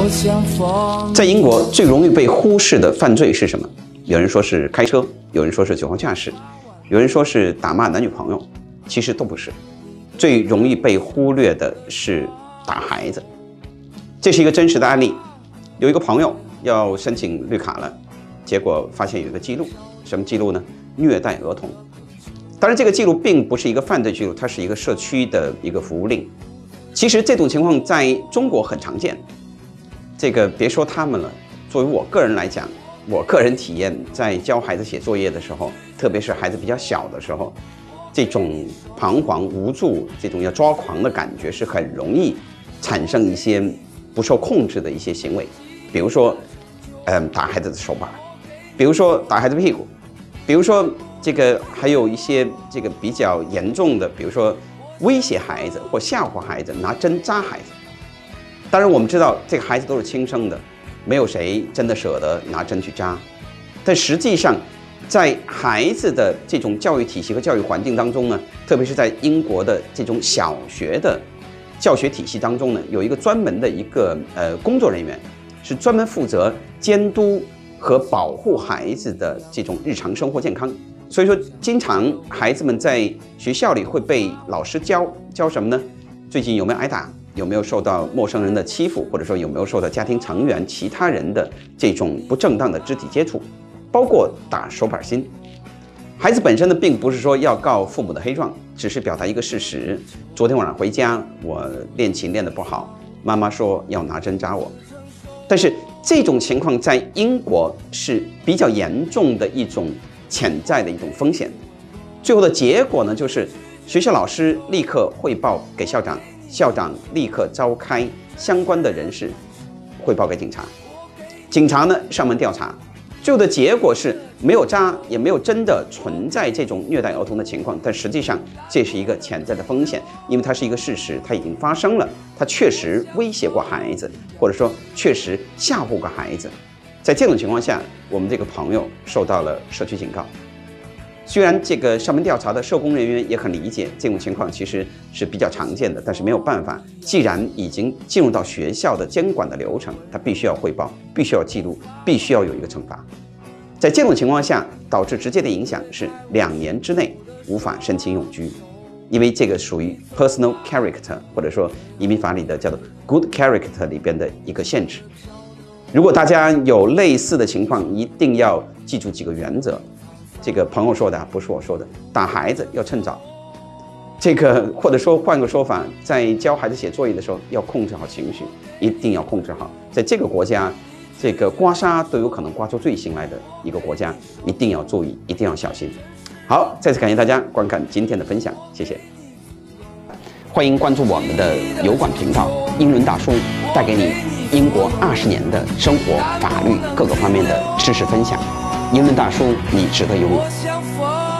在英国最容易被忽视的犯罪是什么？有人说是开车，有人说是酒后驾驶，有人说是打骂男女朋友，其实都不是。最容易被忽略的是打孩子。这是一个真实的案例，有一个朋友要申请绿卡了，结果发现有一个记录，什么记录呢？虐待儿童。当然，这个记录并不是一个犯罪记录，它是一个社区的一个服务令。其实这种情况在中国很常见。这个别说他们了，作为我个人来讲，我个人体验，在教孩子写作业的时候，特别是孩子比较小的时候，这种彷徨无助、这种要抓狂的感觉是很容易产生一些不受控制的一些行为，比如说，打孩子的手把，比如说打孩子屁股，比如说这个还有一些这个比较严重的，比如说威胁孩子或吓唬孩子，拿针扎孩子。当然，我们知道这个孩子都是亲生的，没有谁真的舍得拿针去扎。但实际上，在孩子的这种教育体系和教育环境当中呢，特别是在英国的这种小学的教学体系当中呢，有一个专门的一个工作人员，是专门负责监督和保护孩子的这种日常生活健康。所以说，经常孩子们在学校里会被老师教什么呢？最近有没有挨打？有没有受到陌生人的欺负？或者说有没有受到家庭成员、其他人的这种不正当的肢体接触？包括打手板心。孩子本身呢，并不是说要告父母的黑状，只是表达一个事实。昨天晚上回家，我练琴练得不好，妈妈说要拿针扎我。但是这种情况在英国是比较严重的一种潜在的一种风险。最后的结果呢，就是学校老师立刻汇报给校长，校长立刻召开相关的人士汇报给警察，警察呢上门调查。最后的结果是没有扎，也没有真的存在这种虐待儿童的情况，但实际上这是一个潜在的风险，因为它是一个事实，它已经发生了，它确实威胁过孩子，或者说确实吓唬过孩子。在这种情况下，我们这个朋友受到了社区警告。虽然这个上门调查的社工人员也很理解这种情况其实是比较常见的，但是没有办法，既然已经进入到学校的监管的流程，他必须要汇报，必须要记录，必须要有一个惩罚。在这种情况下，导致直接的影响是2年之内无法申请永居，因为这个属于 personal character， 或者说移民法里的叫做 good character 里边的一个限制。如果大家有类似的情况，一定要记住几个原则。这个朋友说的，不是我说的。打孩子要趁早，这个或者说换个说法，在教孩子写作业的时候要控制好情绪，一定要控制好。在这个国家，这个刮痧都有可能刮出罪行来的一个国家，一定要注意，一定要小心。好，再次感谢大家观看今天的分享，谢谢。欢迎关注我们的油管频道英伦大叔，带给你英国20年的生活、法律各个方面的知识分享。英伦大叔，你值得拥有。